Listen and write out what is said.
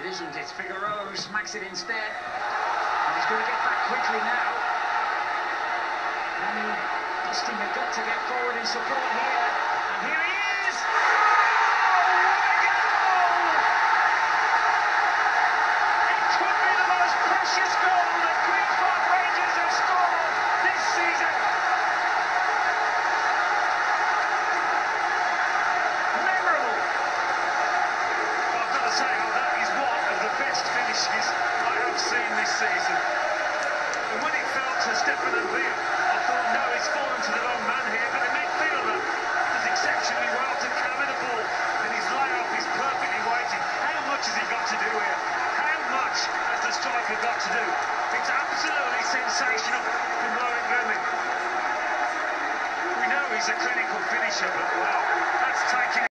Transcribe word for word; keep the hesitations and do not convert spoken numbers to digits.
isn't it? Figueroa smacks it instead. And he's going to get back quickly now. And busting the gut to get forward in support here. And here he is! Oh, what a goal! It could be the most precious goal that Queen's Park Rangers have scored this season. Memorable! Well, I've got to say, oh, that is one of the best finishes I have seen this season. And when it fell to Stefan Veer, I thought, no, he's fallen to the wrong man here, but the midfielder does exceptionally well to carry the ball, and his layoff is perfectly weighted. How much has he got to do here? How much has the striker got to do? It's absolutely sensational from Loic Remy. We know he's a clinical finisher, but wow, that's taking